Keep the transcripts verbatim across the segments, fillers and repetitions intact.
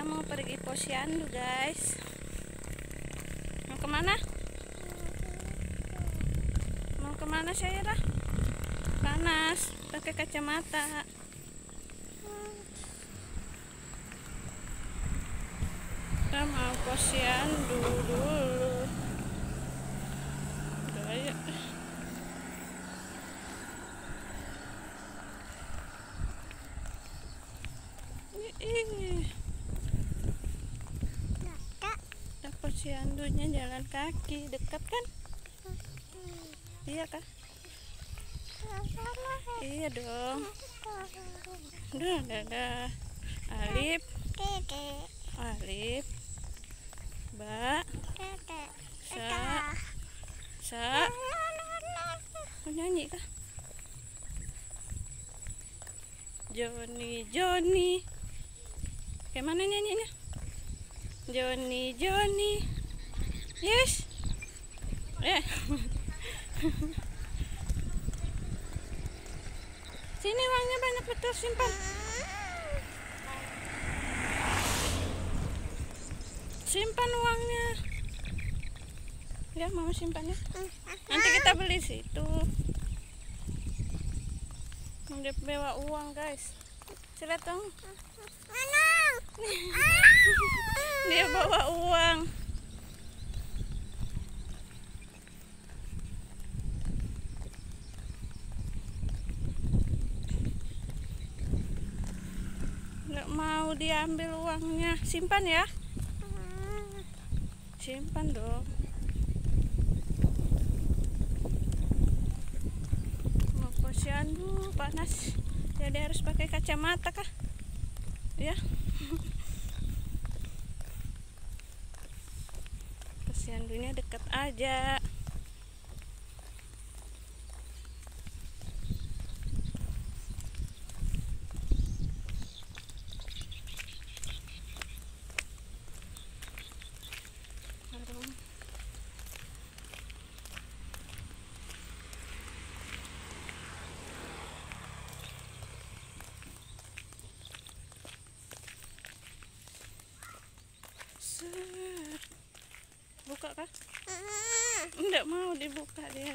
mau pergi posyandu guys. Mau kemana? Mau kemana Syairah? Panas, pakai kacamata. Kita mau posyandu dulu. Gaya. Ih. Dapat posyandunya jalan kaki, dekat kan? Iya kah? Iya dong. Dah, dah, dah. Alif, Alif, Ba, Sa, Sa. Mau nyanyi kah? Joni, Joni. Kayak mana nyanyinya? Joni, Joni. Yes. Eh. Sini uangnya banyak betul, simpan. Simpan uangnya. Ya, mau simpannya. Nanti kita beli situ. Dia bawa uang, guys. Lihat dong. Dia bawa uang. Nggak mau diambil uangnya. Simpan ya. Simpan dong. Mau posyandu panas. Jadi harus pakai kacamata kah? Ya. Posyandunya dekat aja. Buka kah? Enggak mau dibuka dia.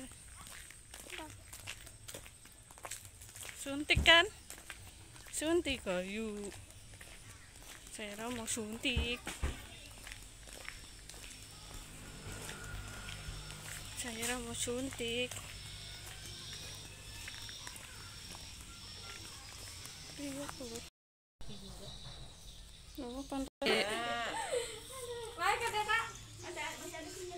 Suntik kan? Suntik kayu. Saya mau suntik. Saya mau suntik. Iya tuh. Oh, pantai. Baik ada Kak. Ada masih ada sini.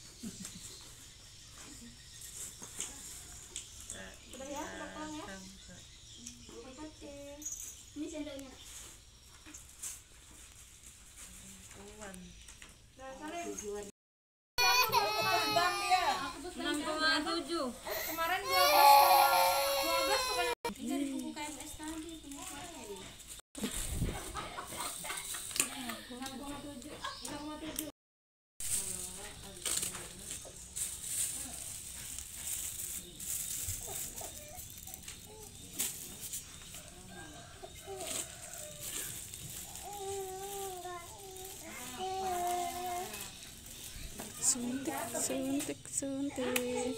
Sudah ya, potong ya. Oke. Ini sendoknya. Uang. Nah, kalian enam koma tujuh. Kemarin dua belas pokoknya. Dari buku K M S tadi kemarin. enam koma tujuh. enam koma tujuh. Suntik, suntik, suntik.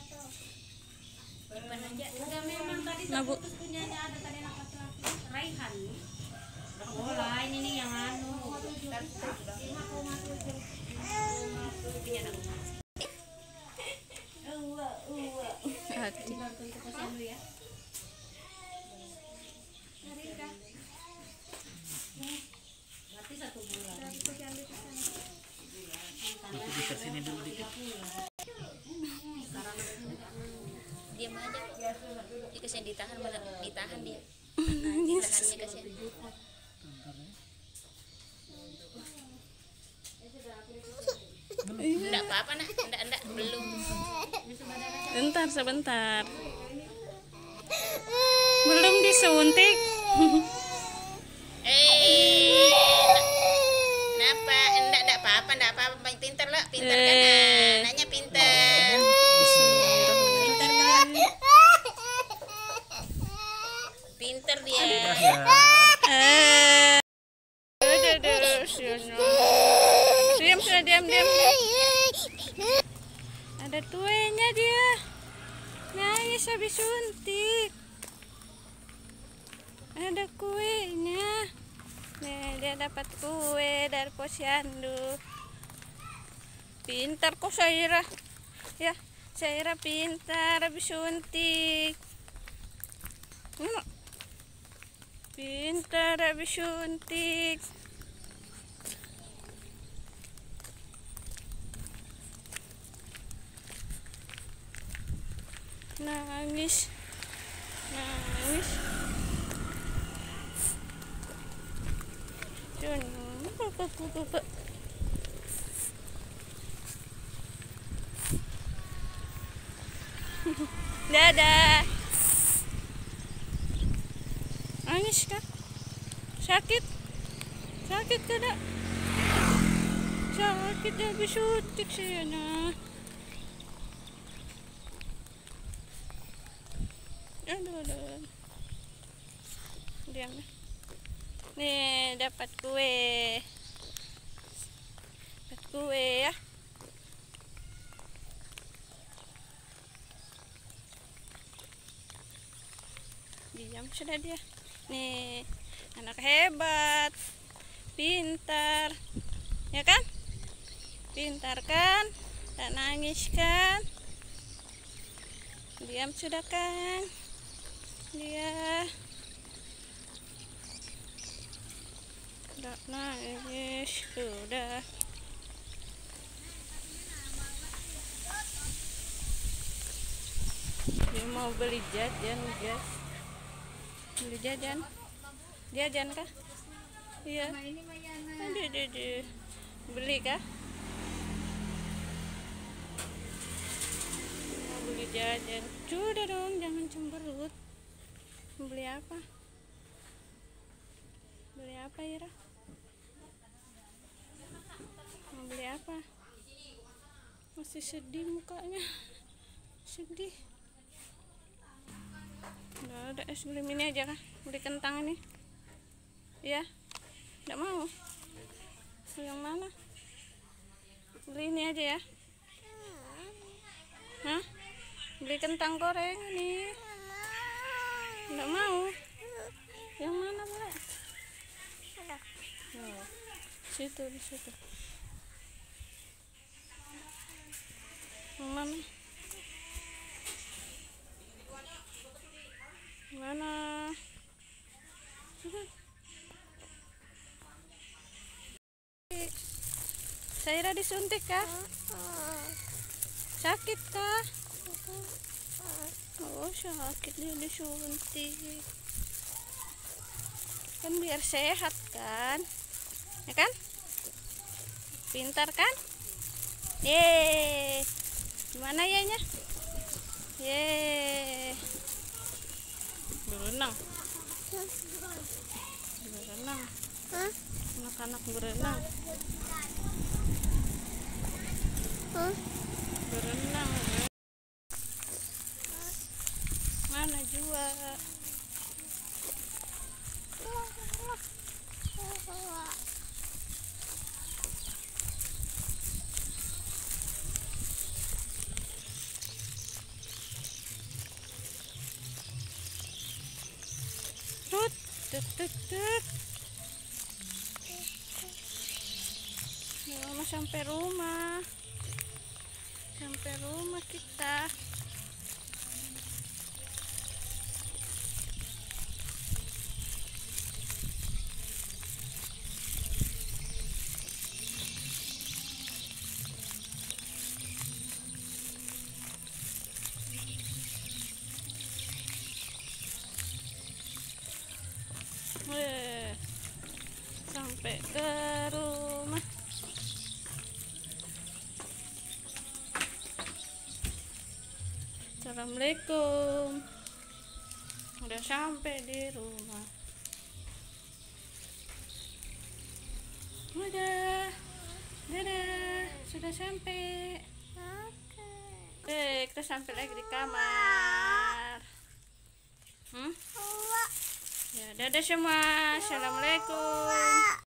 Udah memang tadi Nabu. punyanya ada tadi anak laki-laki. Raihan. Oh lah ini nih yang anu. lima koma tujuh. Punya anak. Uwa, uwa. Hati. Untuk posyandu ya. Harika. Berarti satu bulan. Dari posyandu ke sana. Di sini dulu dikit. Diam aja. Dia kasihan ditahan, ditahan dia. Ditahannya kasihan. Enggak apa-apa nah, enggak enggak belum. Bentar, sebentar. Belum disuntik. Eh. Kenapa? Enggak enggak apa-apa, enggak apa-apa. Pintar lah, pintar kan. Eh. Anaknya pintar. Pintar kan. Pintar dia. Eh. Aduh, aduh. ya no. Diam sudah, diam, diam. Ada tuenya dia. Nangis habis suntik. Ada kuenya. Nih, dia dapat kue dari posyandu. Pintar kok Saira. Ya, Saira pintar habis suntik. Hmm. Pintar habis suntik. Nangis. Nangis. Dadah. Nangis kah? Sakit? Sakit tidak? Sakit habis suntik saya nah. Aduh, aduh. Diam. Nih, dapat kue. Dapat kue ya. Diam sudah dia. Nih, anak hebat. Pintar. Ya kan? Pintar kan? Tak nangis kan? Diam sudah kan? Dia tidak nangis sudah. Dia mau beli jajan guys. Beli jajan. Jajan kah? Iya. Aduh, aduh, aduh. Beli kah? Mau beli jajan. Sudah dong, jangan cemberut. Beli apa? Beli apa Ira? Mau beli apa? Masih sedih mukanya. Sedih. Udah ada es beli ini aja kah? Beli kentang ini. Iya. Enggak mau. Yang mana? Beli ini aja ya. Hah? Beli kentang goreng ini. Enggak mau. Yang mana boleh? Oh, situ di situ. Yang mana? Mana? Saira disuntik kah? Sakit kah? Oh, sakit dia disuntik. Kan biar sehat kan? Ya kan? Pintar kan? Yeay. Gimana ya nya? Yeay. Berenang. Berenang. Anak-anak berenang. Berenang. Mana jua? Tut, tut, tut, tut. Mama sampai rumah. Sampai rumah kita. Weh, sampai ke rumah. Assalamualaikum. Udah sampai di rumah. Udah. Dadah, sudah sampai. Eh, kita sampai lagi di kamar. Hmm? Ya, dadah semua. Assalamualaikum.